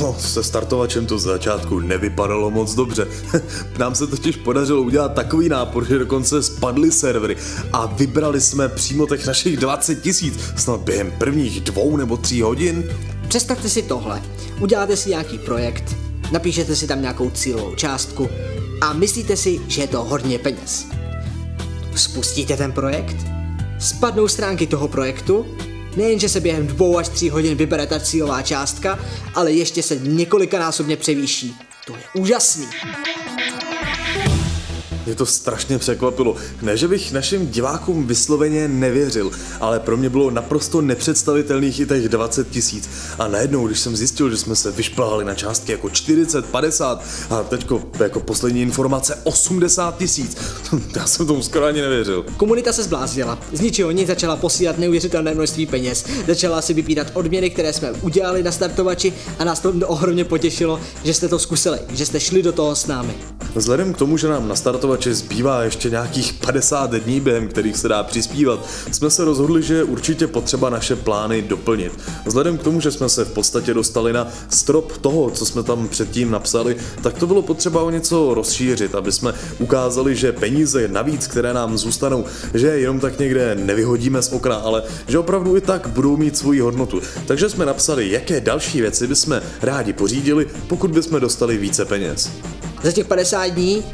No, se startovačem to z začátku nevypadalo moc dobře. Nám se totiž podařilo udělat takový nápor, že dokonce spadly servery a vybrali jsme přímo těch našich 20 000 snad během prvních 2 nebo 3 hodin. Představte si tohle. Uděláte si nějaký projekt, napíšete si tam nějakou cílovou částku a myslíte si, že je to hodně peněz. Spustíte ten projekt, spadnou stránky toho projektu, nejenže se během 2 až 3 hodin vybere ta cílová částka, ale ještě se několikanásobně převýší. To je úžasný. Mě to strašně překvapilo. Ne, že bych našim divákům vysloveně nevěřil, ale pro mě bylo naprosto nepředstavitelných i těch 20 000. A najednou, když jsem zjistil, že jsme se vyšplhali na částky jako 40, 50 a teďko jako poslední informace 80 000, já jsem tomu skoro ani nevěřil. Komunita se zbláznila. Z ničeho nic začala posílat neuvěřitelné množství peněz. Začala si vybírat odměny, které jsme udělali na startovači a nás to ohromně potěšilo, že jste to zkusili, že jste šli do toho s námi. Vzhledem k tomu, že nám na startovači zbývá ještě nějakých 50 dní, během kterých se dá přispívat, jsme se rozhodli, že je určitě potřeba naše plány doplnit. Vzhledem k tomu, že jsme se v podstatě dostali na strop toho, co jsme tam předtím napsali, tak to bylo potřeba o něco rozšířit, aby jsme ukázali, že peníze navíc, které nám zůstanou, že jenom tak někde nevyhodíme z okna, ale že opravdu i tak budou mít svoji hodnotu. Takže jsme napsali, jaké další věci bychom rádi pořídili, pokud bychom dostali více peněz. Za těch 50 dní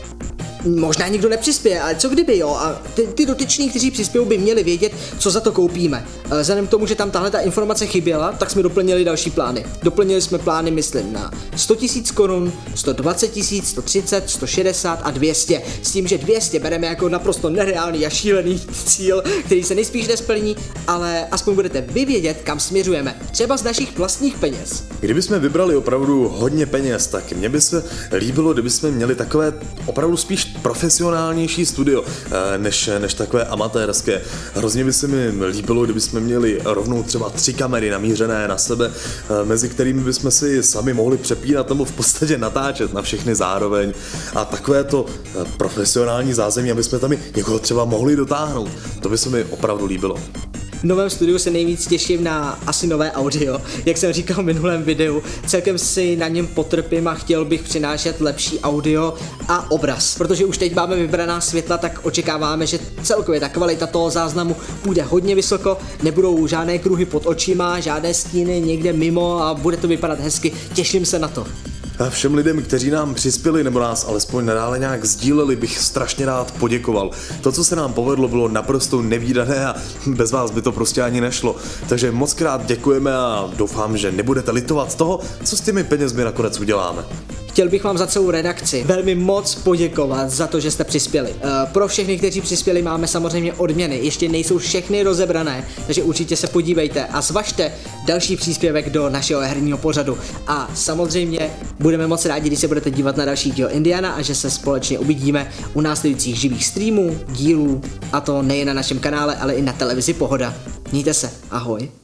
možná nikdo nepřispěje, ale co kdyby, jo? A ty dotyční, kteří přispějí, by měli vědět, co za to koupíme. Vzhledem k tomu, že tam tahle ta informace chyběla, tak jsme doplnili další plány. Doplnili jsme plány, myslím, na 100 000 korun, 120 000, 130, 160 a 200. S tím, že 200 bereme jako naprosto nereálný a šílený cíl, který se nejspíš nesplní, ale aspoň budete vy vědět, kam směřujeme. Třeba z našich vlastních peněz. Kdybychom vybrali opravdu hodně peněz, tak mně by se líbilo, kdybychom měli takové opravdu spíš profesionálnější studio, než takové amatérské. Hrozně by se mi líbilo, kdybychom měli rovnou třeba 3 kamery namířené na sebe, mezi kterými bychom si sami mohli přepínat nebo v podstatě natáčet na všechny zároveň. A takové to profesionální zázemí, aby jsme tam i někoho třeba mohli dotáhnout. To by se mi opravdu líbilo. V novém studiu se nejvíc těším na asi nové audio, jak jsem říkal v minulém videu, celkem si na něm potrpím a chtěl bych přinášet lepší audio a obraz. Protože už teď máme vybraná světla, tak očekáváme, že celkově ta kvalita toho záznamu půjde hodně vysoko, nebudou žádné kruhy pod očima, žádné stíny někde mimo a bude to vypadat hezky, těším se na to. A všem lidem, kteří nám přispěli nebo nás alespoň nadále nějak sdíleli, bych strašně rád poděkoval. To, co se nám povedlo, bylo naprosto nevídané a bez vás by to prostě ani nešlo. Takže moc krát děkujeme a doufám, že nebudete litovat toho, co s těmi penězmi nakonec uděláme. Chtěl bych vám za celou redakci velmi moc poděkovat za to, že jste přispěli. Pro všechny, kteří přispěli, máme samozřejmě odměny. Ještě nejsou všechny rozebrané, takže určitě se podívejte a zvažte další příspěvek do našeho herního pořadu. A samozřejmě budeme moc rádi, když se budete dívat na další díl Indiana a že se společně uvidíme u následujících živých streamů, dílů, a to nejen na našem kanále, ale i na televizi Pohoda. Mějte se, ahoj.